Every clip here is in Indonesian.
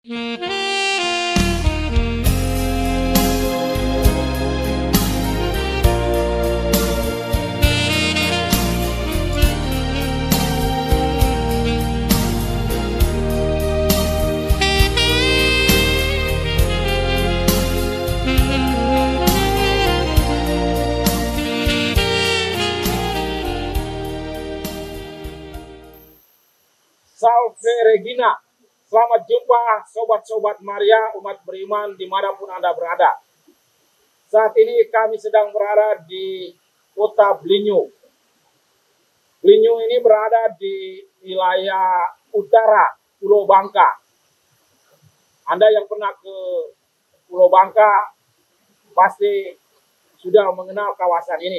Salve Regina, selamat jumpa sobat-sobat Maria, umat beriman dimanapun Anda berada. Saat ini kami sedang berada di kota Blinyu. Blinyu ini berada di wilayah utara Pulau Bangka. Anda yang pernah ke Pulau Bangka pasti sudah mengenal kawasan ini.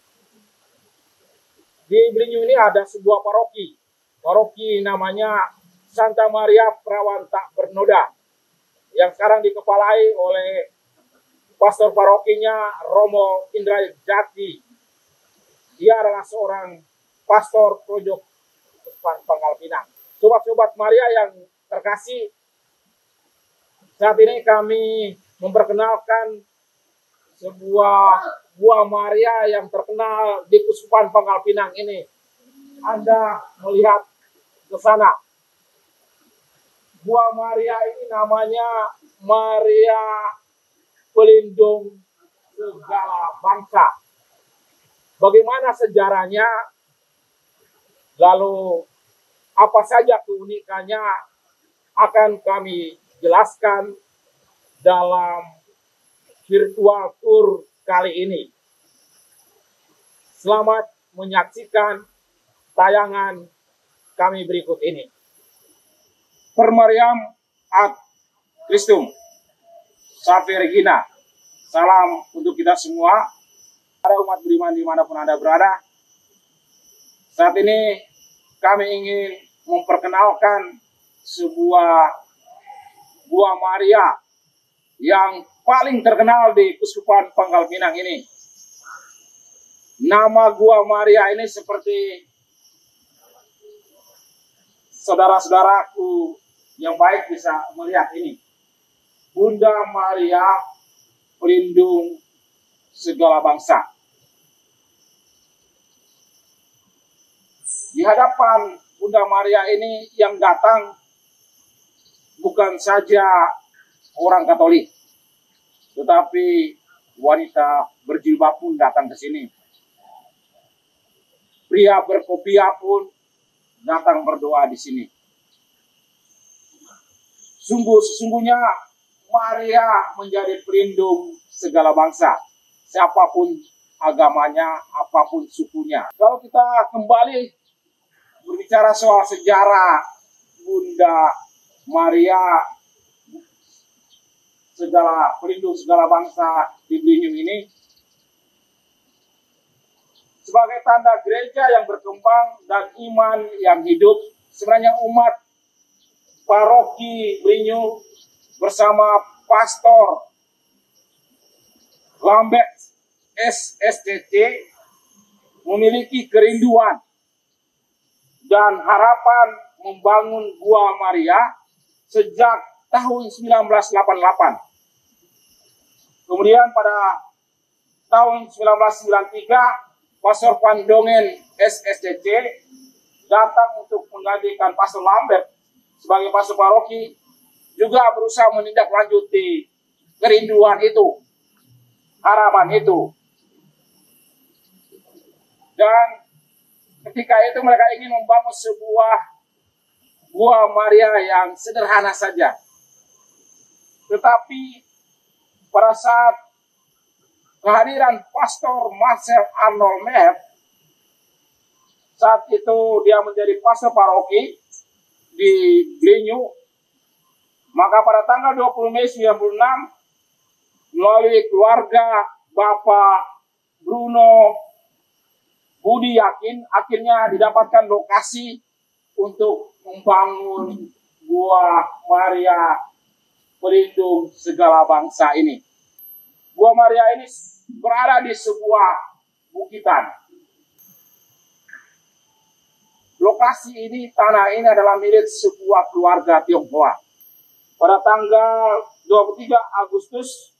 Di Blinyu ini ada sebuah paroki. Paroki namanya Santa Maria Perawan Tak Bernoda yang sekarang dikepalai oleh pastor parokinya Romo Indrajati. Dia adalah seorang pastor Projok Pangkal Pinang. Sobat-sobat Maria yang terkasih, saat ini kami memperkenalkan sebuah buah Maria yang terkenal di Kuskupan Pangkal Pinang ini. Anda melihat ke sana. Buah Maria ini namanya Maria Pelindung Segala Bangsa. Bagaimana sejarahnya? Lalu apa saja keunikannya akan kami jelaskan dalam virtual tour kali ini. Selamat menyaksikan tayangan kami berikut ini. Per Mariam ad Christum, Salve Regina. Salam untuk kita semua, para umat beriman dimanapun Anda berada. Saat ini kami ingin memperkenalkan sebuah buah Maria yang paling terkenal di Kuskupan Pangkal Pinang ini. Nama buah Maria ini seperti saudara-saudaraku yang baik bisa melihat ini. Bunda Maria Pelindung Segala Bangsa. Di hadapan Bunda Maria ini yang datang bukan saja orang Katolik, tetapi wanita berjilbab pun datang ke sini. Pria berkopiah pun datang berdoa di sini. Sesungguhnya Maria menjadi pelindung segala bangsa, siapapun agamanya, apapun sukunya. Kalau kita kembali berbicara soal sejarah Bunda Maria pelindung segala bangsa di Blinyu ini, sebagai tanda gereja yang berkembang dan iman yang hidup, sebenarnya umat paroki Blinyu bersama pastor Lambert SSTT memiliki kerinduan dan harapan membangun Buah Maria sejak tahun 1988. Kemudian pada tahun 1993, Pastor Van Dongen SSDC datang untuk menggantikan Pastor Lambert sebagai pastor paroki, juga berusaha menindaklanjuti kerinduan itu, harapan itu. Dan ketika itu mereka ingin membangun sebuah Buah Maria yang sederhana saja. Tetapi pada saat kehadiran Pastor Marcel Arnold Meher, saat itu dia menjadi pastor paroki di Blinyu, maka pada tanggal 20 Mei 96, melalui keluarga Bapak Bruno Budi Yakin, akhirnya didapatkan lokasi untuk membangun Buah Maria Pelindung Segala Bangsa ini. Buah Maria ini berada di sebuah bukitan. Lokasi ini, tanah ini adalah milik sebuah keluarga Tionghoa. pada tanggal 23 Agustus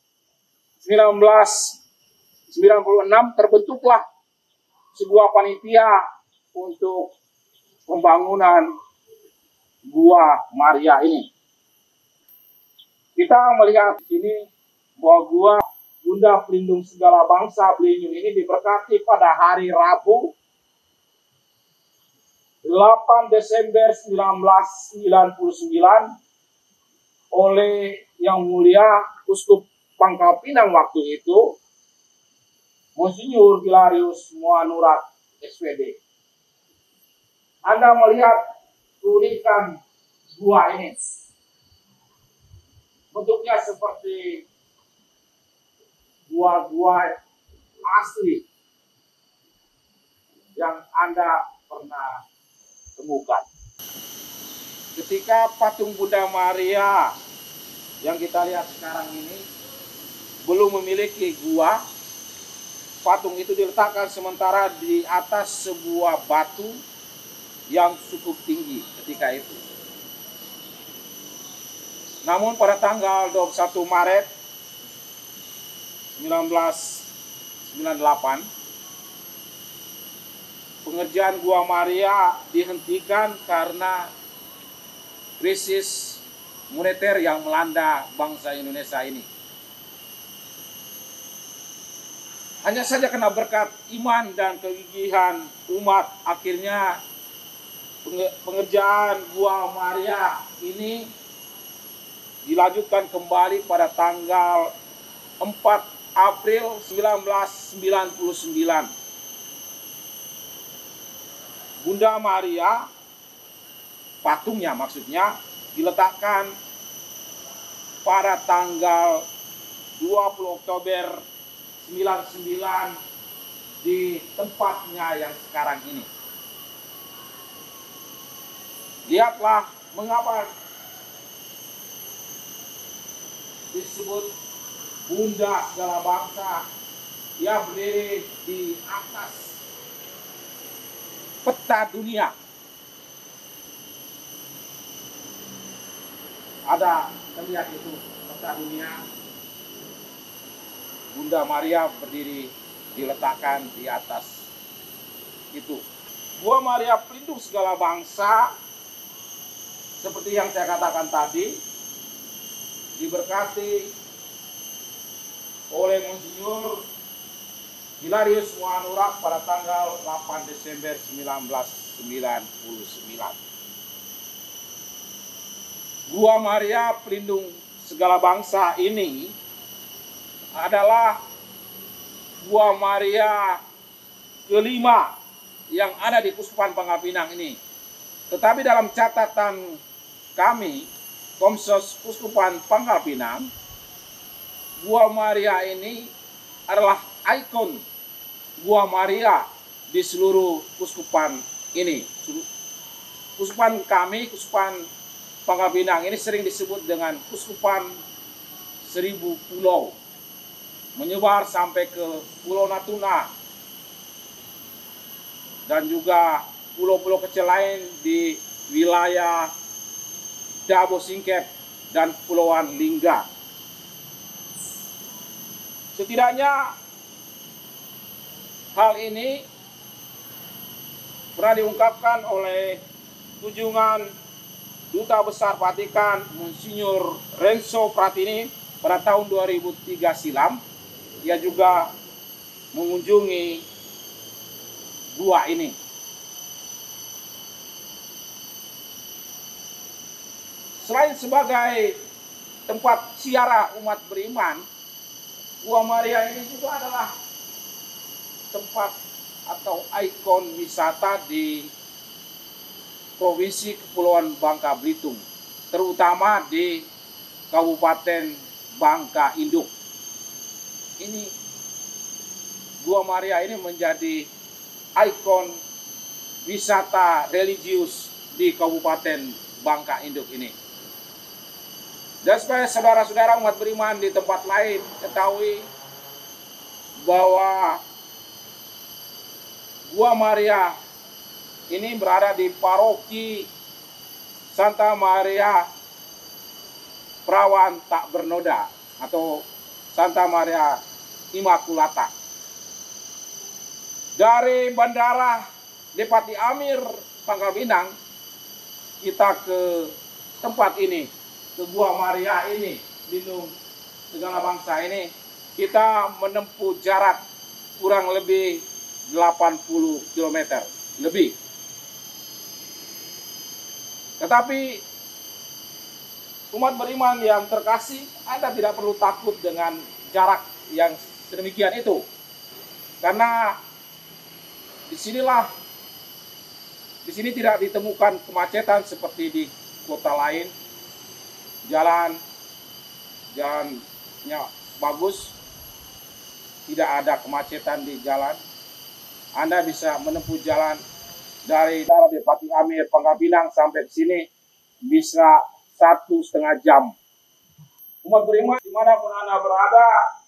1996 terbentuklah sebuah panitia untuk pembangunan Gua Maria ini. Kita melihat di sini bahwa Gua Bunda Pelindung Segala Bangsa Belitung ini diberkati pada hari Rabu 8 Desember 1999 oleh Yang Mulia Uskup Pangkal Pinang waktu itu, Monsinyur Hilarius Muanurat SPD. Anda melihat keunikan gua ini. Bentuknya seperti gua-gua asli yang Anda pernah temukan. Ketika patung Bunda Maria yang kita lihat sekarang ini belum memiliki gua, patung itu diletakkan sementara di atas sebuah batu yang cukup tinggi ketika itu. Namun pada tanggal 21 Maret 1998, pengerjaan Gua Maria dihentikan karena krisis moneter yang melanda bangsa Indonesia ini. Hanya saja karena berkat iman dan kegigihan umat, akhirnya pengerjaan Gua Maria ini dilanjutkan kembali pada tanggal 4 April 1999. Bunda Maria, patungnya maksudnya, diletakkan pada tanggal 20 Oktober 99 di tempatnya yang sekarang ini. Lihatlah mengapa disebut Bunda Segala Bangsa. Ia berdiri di atas peta dunia. Ada terlihat itu peta dunia. Bunda Maria berdiri diletakkan di atas itu. Gua Maria Pelindung Segala Bangsa, seperti yang saya katakan tadi, diberkati oleh Monsinyur Hilarius Muanurat pada tanggal 8 Desember 1999. Gua Maria Pelindung Segala Bangsa ini adalah Gua Maria kelima yang ada di Kuskupan Pangkal Pinang ini. Tetapi dalam catatan kami, Komsos Kuskupan Pangkal Pinang, Gua Maria ini adalah ikon Gua Maria di seluruh kuskupan ini. Kuskupan kami, Kuskupan Pangkal Pinang ini sering disebut dengan Kuskupan 1000 Pulau, menyebar sampai ke Pulau Natuna dan juga pulau-pulau kecil lain di wilayah Dabo Singkep dan Kepulauan Lingga. Setidaknya hal ini pernah diungkapkan oleh kunjungan Duta Besar Vatikan Monsinyur Renzo Pratini pada tahun 2003 silam. Ia juga mengunjungi gua ini. Selain sebagai tempat ziarah umat beriman, Gua Maria ini juga adalah tempat atau ikon wisata di Provinsi Kepulauan Bangka Belitung, terutama di Kabupaten Bangka Induk. Ini Gua Maria ini menjadi ikon wisata religius di Kabupaten Bangka Induk ini. Dan supaya saudara-saudara umat beriman di tempat lain ketahui bahwa Gua Maria ini berada di paroki Santa Maria Perawan Tak Bernoda atau Santa Maria Immaculata. Dari Bandara Depati Amir, Pangkal Pinang, kita ke tempat ini, ke Gua Maria ini, lindung segala bangsa ini, kita menempuh jarak kurang lebih 80 km lebih. Tetapi umat beriman yang terkasih, Anda tidak perlu takut dengan jarak yang sedemikian itu. Karena di sini tidak ditemukan kemacetan seperti di kota lain. Jalannya bagus, tidak ada kemacetan di jalan. Anda bisa menempuh jalan dari daerah Depati Amir, Pangkal Pinang sampai ke sini bisa 1,5 jam. Umat beriman dimanapun Anda berada,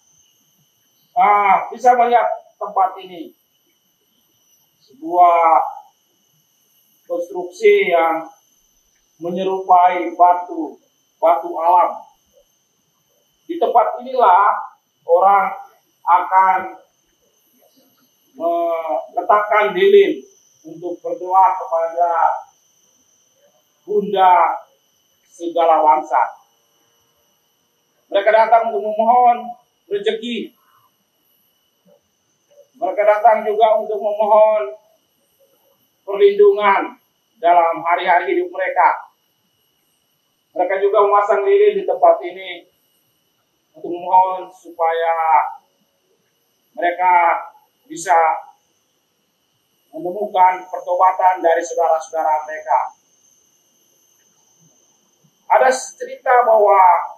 bisa melihat tempat ini. Sebuah konstruksi yang menyerupai batu alam. Di tempat inilah orang akan meletakkan lilin untuk berdoa kepada Bunda segala bangsa. Mereka datang untuk memohon rezeki. Mereka datang juga untuk memohon perlindungan dalam hari-hari hidup mereka. Mereka juga memasang lilin di tempat ini untuk memohon supaya mereka bisa menemukan pertobatan dari saudara-saudara mereka. Ada cerita bahwa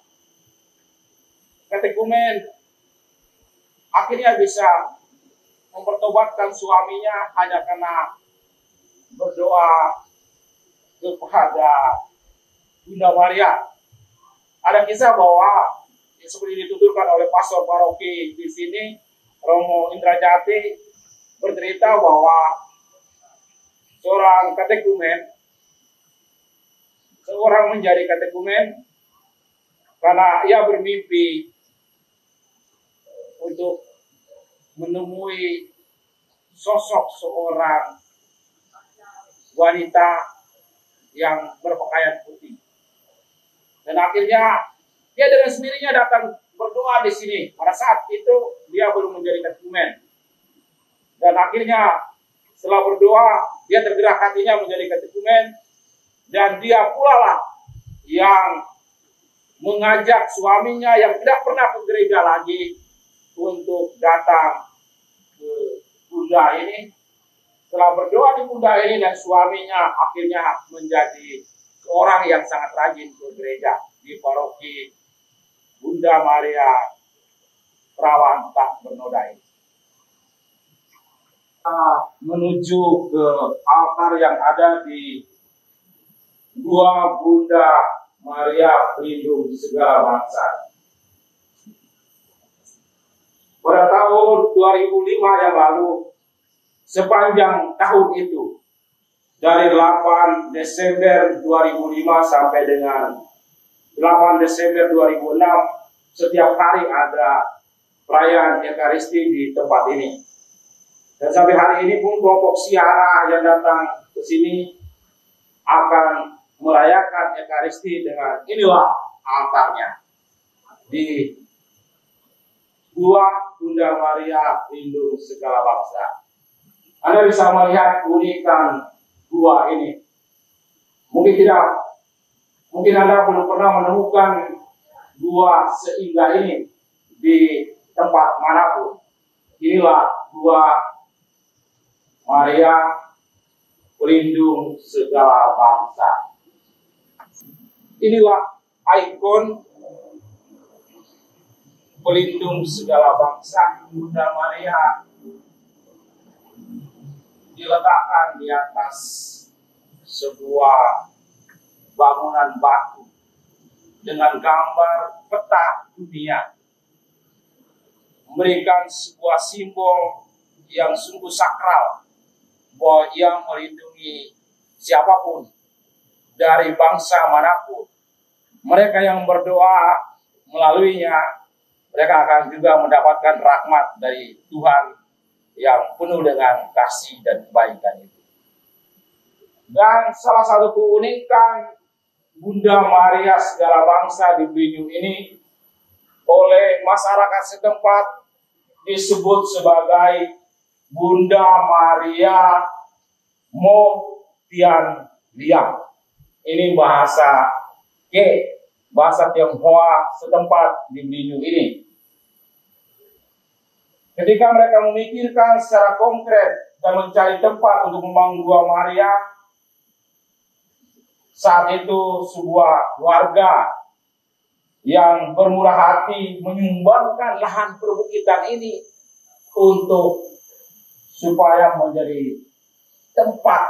katekumen akhirnya bisa mempertobatkan suaminya hanya karena berdoa kepada Bunda Maria. Ada kisah bahwa seperti dituturkan oleh pastor paroki di sini, Romo Indrajati, bercerita bahwa seorang menjadi katekumen karena ia bermimpi untuk menemui sosok seorang wanita yang berpakaian putih. Dan akhirnya dia dengan sendirinya datang berdoa di sini. Pada saat itu dia belum menjadi katekumen. Dan akhirnya setelah berdoa, dia tergerak hatinya menjadi katekumen. Dan dia pula lah yang mengajak suaminya yang tidak pernah ke gereja lagi untuk datang ke Bunda ini. Setelah berdoa di Bunda ini dan suaminya akhirnya menjadi orang yang sangat rajin ke gereja di paroki Bunda Maria Perawan Tak Bernoda ini. Menuju ke altar yang ada di Gua Bunda Maria Pelindung Segala Bangsa. Pada tahun 2005 yang lalu, sepanjang tahun itu, dari 8 Desember 2005 sampai dengan 8 Desember 2006, setiap hari ada perayaan Ekaristi di tempat ini. Dan sampai hari ini pun kelompok Siara yang datang ke sini akan merayakan Ekaristi dengan inilah altarnya di Gua Bunda Maria Pelindung Segala Bangsa. Anda bisa melihat keunikan gua ini. Mungkin Anda belum pernah menemukan gua seindah ini di tempat manapun. Inilah Gua Maria Pelindung Segala Bangsa. Inilah ikon pelindung segala bangsa. Bunda Maria diletakkan di atas sebuah bangunan batu dengan gambar peta dunia, memberikan sebuah simbol yang sungguh sakral bahwa ia melindungi siapapun dari bangsa manapun, mereka yang berdoa melaluinya, mereka akan juga mendapatkan rahmat dari Tuhan yang penuh dengan kasih dan kebaikan itu. Dan salah satu keunikan Bunda Maria segala bangsa di Belitung ini oleh masyarakat setempat disebut sebagai Bunda Maria Mo Tian Liang. Ini bahasa Tionghoa setempat di Belitung ini. Ketika mereka memikirkan secara konkret dan mencari tempat untuk membangun Gua Maria, saat itu sebuah warga yang bermurah hati menyumbangkan lahan perbukitan ini untuk supaya menjadi tempat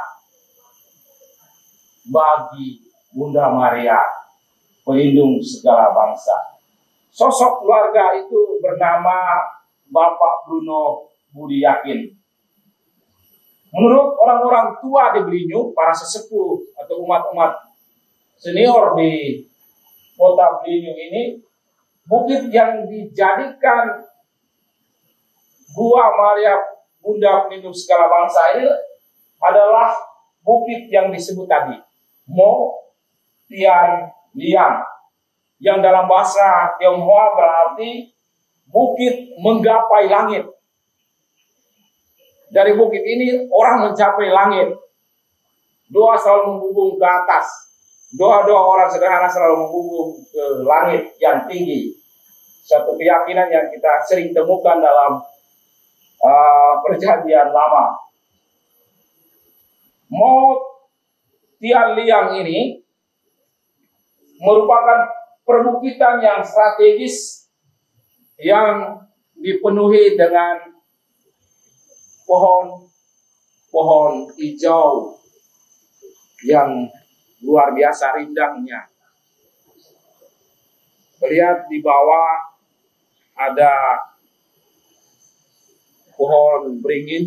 bagi Bunda Maria, pelindung segala bangsa. Sosok keluarga itu bernama Bapak Bruno Budi Yakin. Menurut orang-orang tua di Belitung, para sesepuh atau umat-umat senior di kota Belitung ini, bukit yang dijadikan Gua Maria Bunda Pelindung Segala Bangsa ini adalah bukit yang disebut tadi, Mo Tian Liang, yang dalam bahasa Tionghoa berarti bukit menggapai langit. Dari bukit ini orang mencapai langit. Doa selalu menghubung ke atas. Doa-doa orang sederhana selalu menghubung ke langit yang tinggi. Satu keyakinan yang kita sering temukan dalam perjanjian lama. Mo Tian Liang ini merupakan perbukitan yang strategis yang dipenuhi dengan pohon hijau yang luar biasa rindangnya. Lihat di bawah ada pohon beringin,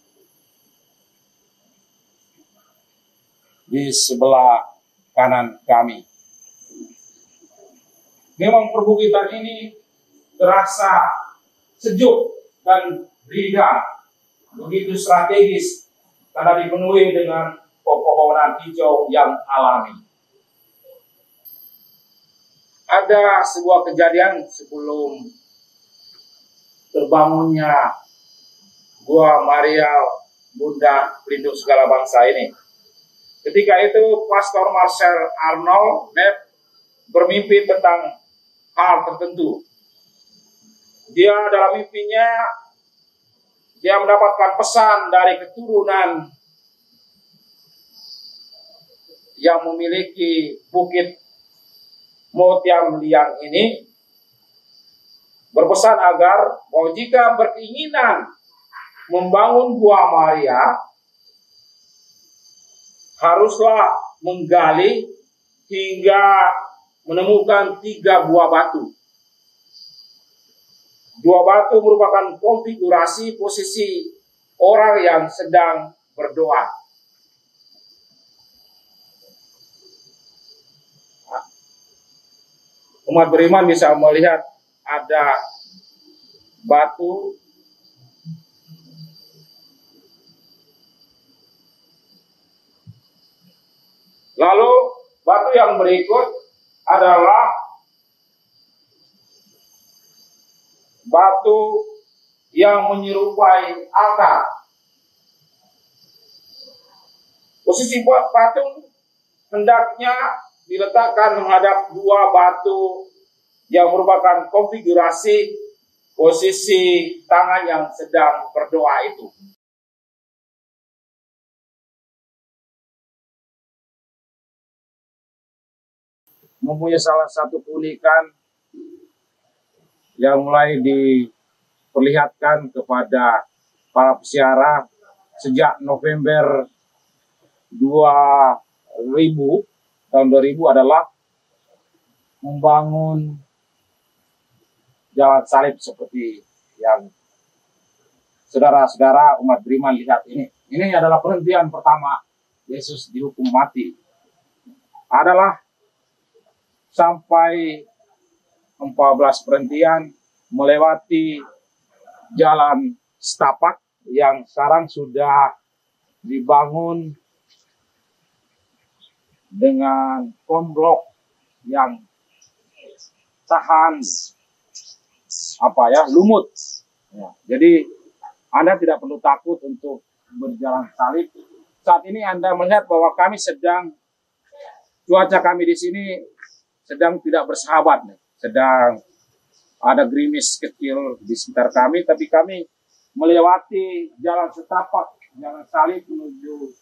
di sebelah kanan kami. Memang perbukitan ini terasa sejuk dan rindang, begitu strategis karena dipenuhi dengan pepohonan hijau yang alami. Ada sebuah kejadian sebelum terbangunnya Gua Maria Bunda Pelindung Segala Bangsa ini. Ketika itu Pastor Marcel Arnold bermimpi tentang hal tertentu. Dia dalam mimpinya dia mendapatkan pesan dari keturunan yang memiliki bukit Mo Tian Liang ini, berpesan agar bahwa jika berkeinginan membangun Gua Maria, haruslah menggali hingga menemukan 3 buah batu. 2 batu merupakan konfigurasi posisi orang yang sedang berdoa. Umat beriman bisa melihat ada batu lalu batu yang berikut adalah batu yang menyerupai altar. Posisi patung hendaknya diletakkan menghadap 2 batu yang merupakan konfigurasi posisi tangan yang sedang berdoa itu. Mempunyai salah satu keunikan yang mulai diperlihatkan kepada para peziarah sejak November tahun 2000 adalah membangun jalan salib seperti yang saudara-saudara umat beriman lihat ini. Ini adalah penghentian pertama Yesus dihukum mati. Adalah sampai 14 perhentian melewati jalan setapak yang sekarang sudah dibangun dengan konblok yang tahan lumut. Ya, jadi Anda tidak perlu takut untuk berjalan salib. Saat ini Anda melihat bahwa cuaca kami di sini sedang tidak bersahabat, sedang ada gerimis kecil di sekitar kami, tapi kami melewati jalan setapak, jalan salib menuju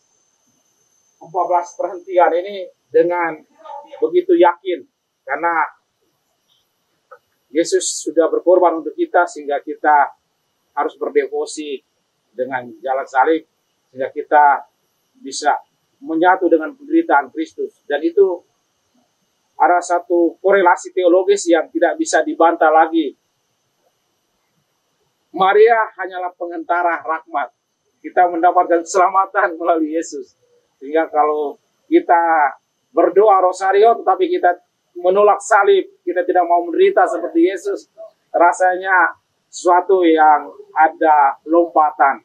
14 perhentian ini dengan begitu yakin, karena Yesus sudah berkorban untuk kita, sehingga kita harus berdevosi dengan jalan salib, sehingga kita bisa menyatu dengan penderitaan Kristus. Dan itu ada satu korelasi teologis yang tidak bisa dibantah lagi. Maria hanyalah pengantara rahmat. Kita mendapatkan keselamatan melalui Yesus. Sehingga kalau kita berdoa rosario tetapi kita menolak salib, kita tidak mau menderita seperti Yesus, rasanya sesuatu yang ada lompatan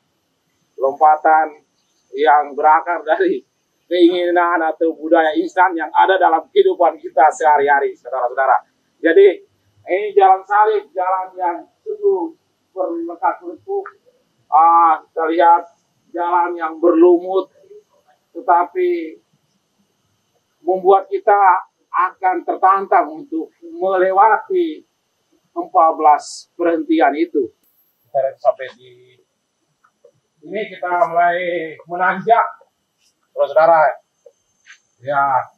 yang berakar dari keinginan atau budaya instan yang ada dalam kehidupan kita sehari-hari, saudara-saudara. Jadi ini jalan salib, jalan yang sungguh berlekak-lekuk. Kita lihat jalan yang berlumut, tetapi membuat kita akan tertantang untuk melewati 14 perhentian itu. Kita sampai di ini, kita mulai menanjak, saudara. Ya,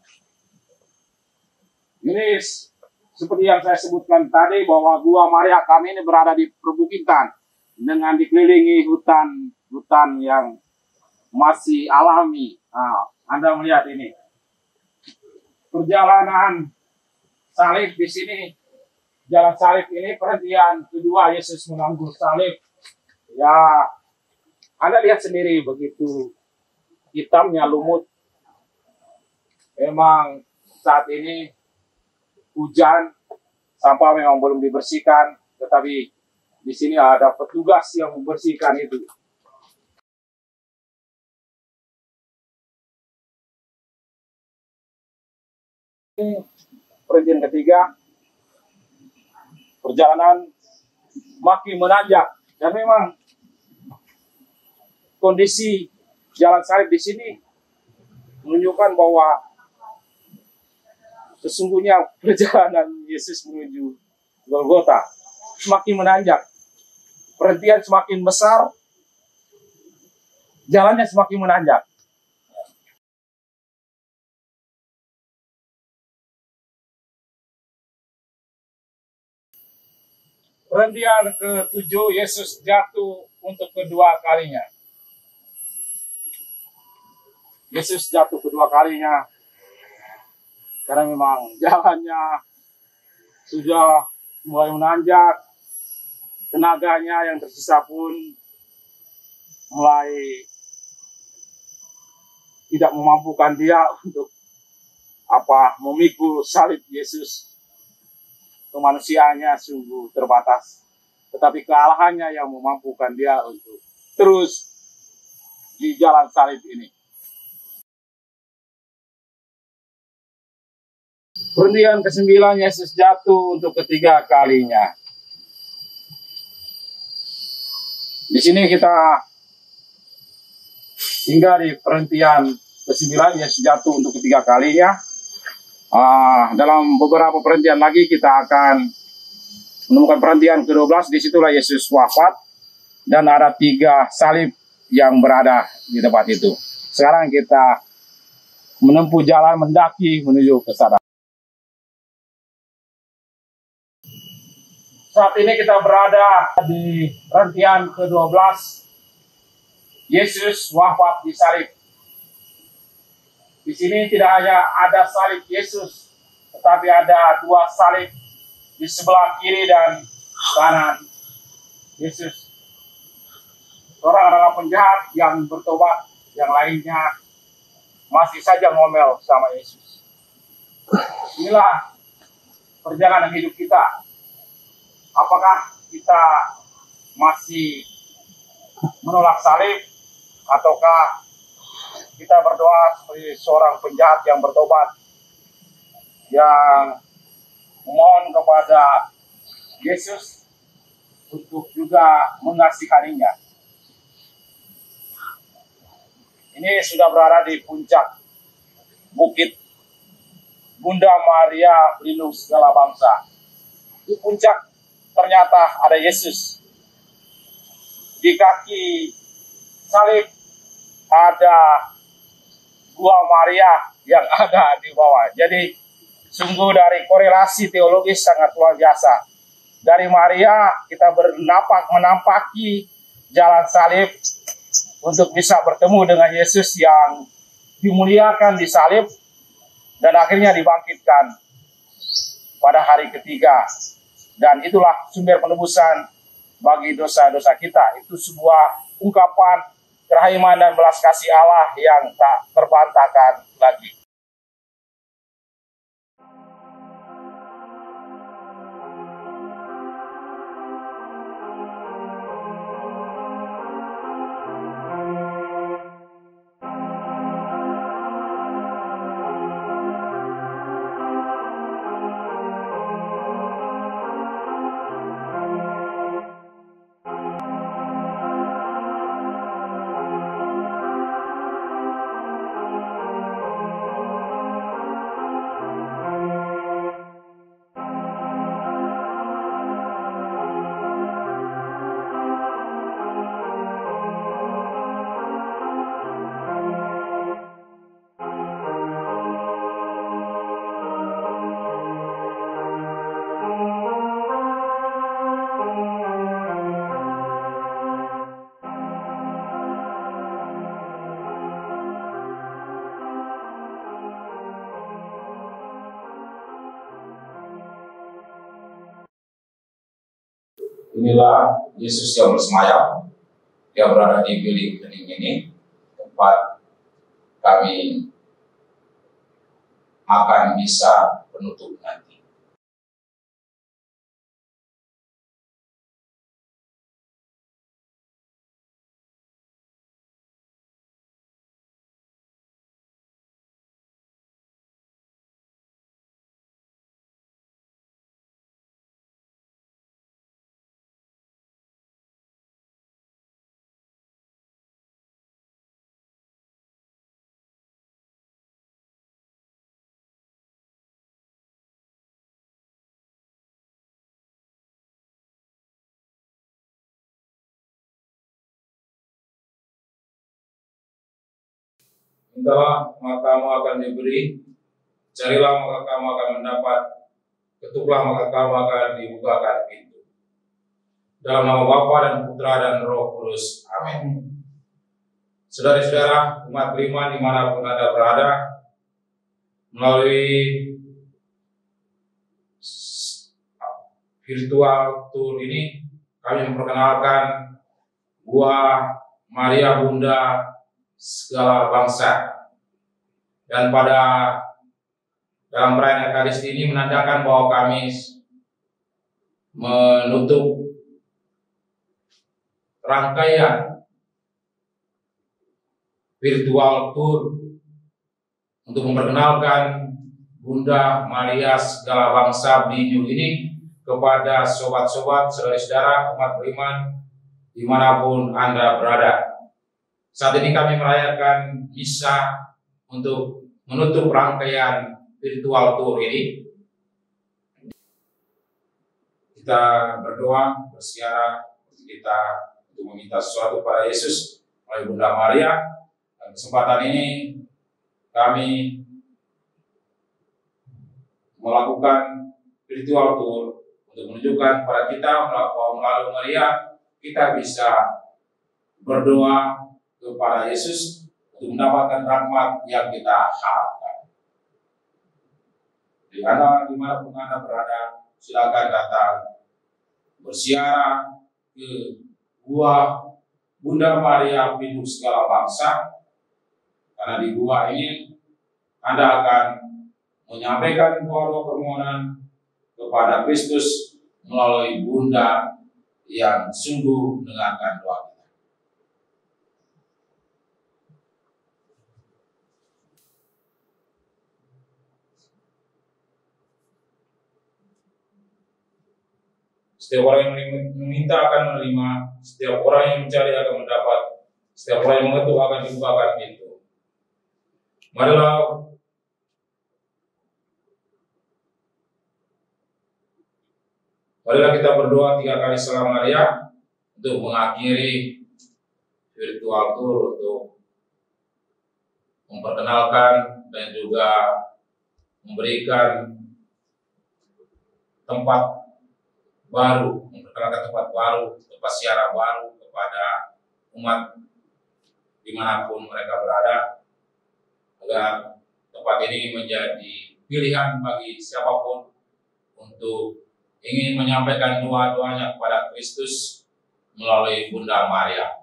ini seperti yang saya sebutkan tadi bahwa Gua Maria kami ini berada di perbukitan dengan dikelilingi hutan yang masih alami. Anda melihat ini perjalanan salib di sini. Jalan salib ini perhentian kedua Yesus menanggung salib. Ya, Anda lihat sendiri begitu hitamnya lumut. Memang saat ini hujan, sampah memang belum dibersihkan, tetapi di sini ada petugas yang membersihkan itu. Ini perhentian ketiga, perjalanan makin menanjak, dan memang kondisi jalan salib di sini menunjukkan bahwa sesungguhnya perjalanan Yesus menuju Golgota semakin menanjak, perhentian semakin besar, jalannya semakin menanjak. Perhentian ke-7, Yesus jatuh untuk kedua kalinya. Yesus jatuh kedua kalinya karena memang jalannya sudah mulai menanjak, tenaganya yang tersisa pun mulai tidak memampukan dia untuk memikul salib Yesus. Kemanusiaannya sungguh terbatas, tetapi kealahannya yang memampukan dia untuk terus di jalan salib ini. Perhentian ke-9, Yesus jatuh untuk ketiga kalinya. Di sini kita hingga di perhentian ke-9, Yesus jatuh untuk ketiga kalinya. Dalam beberapa perhentian lagi kita akan menemukan perhentian ke-12. Disitulah Yesus wafat dan ada 3 salib yang berada di tempat itu. Sekarang kita menempuh jalan mendaki menuju ke sana. Saat ini kita berada di perhentian ke-12. Yesus wafat di salib. Di sini tidak hanya ada salib Yesus, tetapi ada 2 salib di sebelah kiri dan kanan Yesus. Seorang adalah penjahat yang bertobat, yang lainnya masih saja ngomel sama Yesus. Inilah perjalanan hidup kita. Apakah kita masih menolak salib, ataukah kita berdoa seperti seorang penjahat yang bertobat, yang memohon kepada Yesus untuk juga mengasihaninya. Ini sudah berada di puncak bukit Bunda Maria Pelindung Segala Bangsa. Di puncak ternyata ada Yesus. Di kaki salib ada Gua Maria yang ada di bawah. Jadi sungguh dari korelasi teologis sangat luar biasa. Dari Maria kita menampaki jalan salib untuk bisa bertemu dengan Yesus yang dimuliakan di salib dan akhirnya dibangkitkan pada hari ketiga. Dan itulah sumber penebusan bagi dosa-dosa kita. Itu sebuah ungkapan kerahiman dan belas kasih Allah yang tak terbantahkan lagi. Inilah Yesus yang bersemayam. Dia berada di bilik hening ini, tempat kami akan bisa penutup nanti. Mintalah maka kamu akan diberi, carilah maka kamu akan mendapat, ketuklah maka kamu akan dibukakan pintu. Dalam nama Bapa dan Putra dan Roh Kudus. Amin. Saudara-saudara umat beriman dimanapun Anda berada, melalui virtual tour ini kami memperkenalkan Gua Maria Bunda Segala Bangsa. Dan dalam perayaan Ekaristi ini menandakan bahwa kami menutup rangkaian virtual tour untuk memperkenalkan Bunda Maria Segala Bangsa Blinyu ini kepada sobat-sobat, saudara-saudara umat beriman dimanapun Anda berada. Saat ini kami merayakan misa untuk menutup rangkaian virtual tour ini. Kita berdoa, bersiara, kita untuk meminta sesuatu pada Yesus melalui Bunda Maria. Dan kesempatan ini kami melakukan virtual tour untuk menunjukkan kepada kita bahwa melalui Maria kita bisa berdoa kepada Yesus untuk mendapatkan rahmat yang kita harapkan. Di dimanapun Anda berada, silakan datang bersiara ke Gua Bunda Maria Pelindung Segala Bangsa, karena di gua ini Anda akan menyampaikan doa-doa permohonan kepada Kristus melalui Bunda yang sungguh mendengarkan doa kita. Setiap orang yang meminta akan menerima, setiap orang yang mencari akan mendapat, setiap orang yang mengetuk akan dibukakan pintu. Marilah kita berdoa 3 kali Salam Maria untuk mengakhiri virtual tour, untuk memperkenalkan dan juga memberikan tempat baru, memperkenalkan tempat baru, tempat siaran baru kepada umat dimanapun mereka berada, agar tempat ini menjadi pilihan bagi siapapun untuk ingin menyampaikan doa-doanya kepada Kristus melalui Bunda Maria.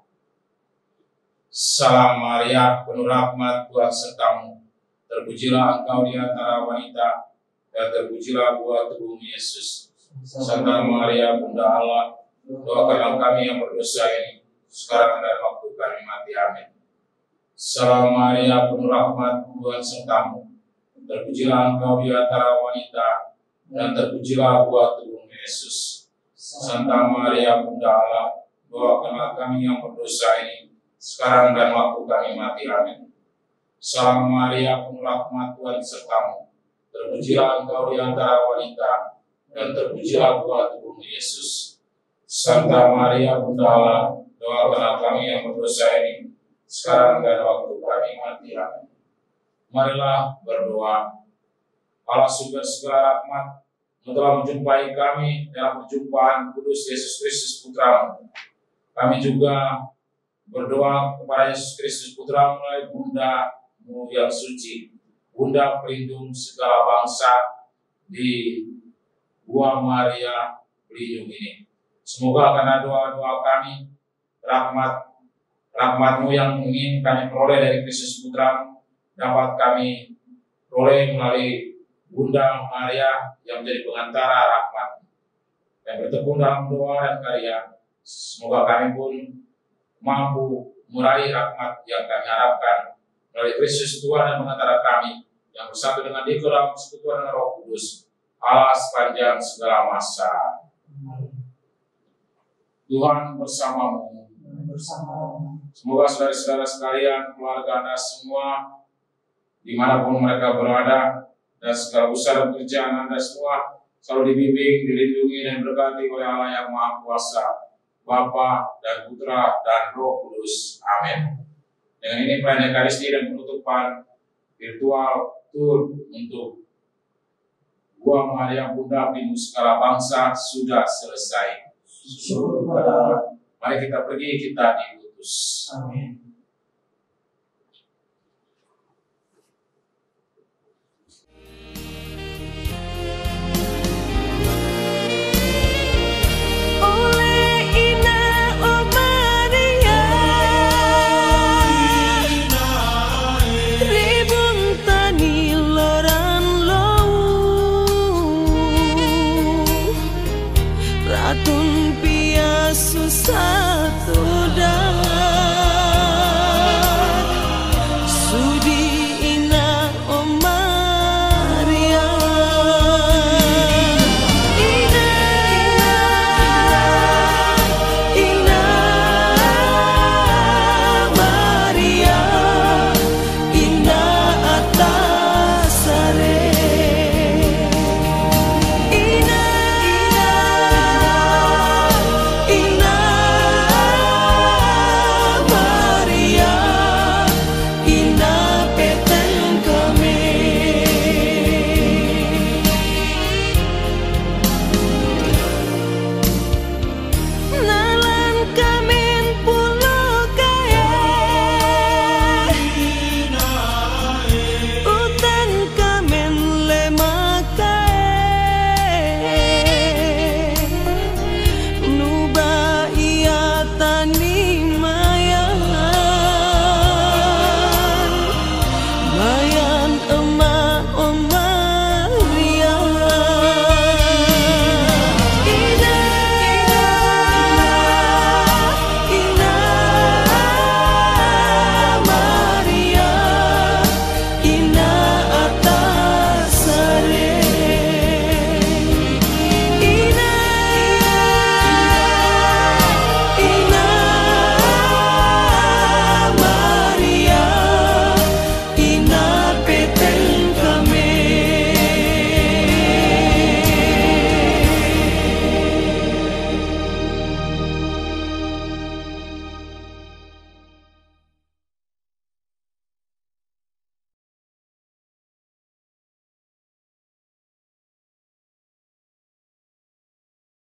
Salam Maria, penuh rahmat, Tuhan sertamu. Terpujilah engkau di antara wanita, dan terpujilah buah tubuhmu Yesus. Santa Maria, Bunda Allah, doakanlah kami yang berdosa ini, sekarang dan waktu kami mati. Amin. Salam Maria, penuh rahmat, Tuhan sertamu. Terpujilah engkau di antara wanita, dan terpujilah buah tubuhmu Yesus. Santa Maria, Bunda Allah, doakanlah kami yang berdosa ini, sekarang dan waktu kami mati. Amin. Salam Maria, penuh rahmat, Tuhan sertamu. Terpujilah engkau di antara wanita, dan terpujilah buah tubuhmu Yesus. Santa Maria, Bunda Allah, doakanlah kami yang berdosa ini, sekarang dan waktu kami mati. Amin. Marilah berdoa. Allah sumber segala rahmat, telah menjumpai kami dalam perjumpaan kudus Yesus Kristus Putramu. Kami juga berdoa kepada Yesus Kristus Putramu melalui Bunda-Mu yang suci, Bunda pelindung segala bangsa di Gua Maria Belitung ini. Semoga karena doa-doa kami, rahmat-Mu yang ingin kami peroleh dari Kristus Putramu dapat kami peroleh melalui Bunda Maria yang menjadi pengantara rahmat, dan bertekun dalam doa dan karya. Semoga kami pun mampu meraih rahmat yang kami harapkan melalui Kristus Tuhan dan pengantara kami yang bersatu dengan Dia dalam persekutuan dengan Roh Kudus, Allah sepanjang segala masa. Tuhan bersamamu. Semoga saudara-saudara sekalian, keluarga Anda semua, dimanapun mereka berada, dan segala usaha dan pekerjaan Anda semua selalu dibimbing, dilindungi, dan berkati oleh Allah yang Maha Kuasa, Bapa dan Putra dan Roh Kudus. Amin. Dengan ini perayaan Ekaristi dan penutupan virtual tour untuk Gua Maria Bunda Pelindung segala bangsa sudah selesai. Mari kita pergi, kita diutus. Amin.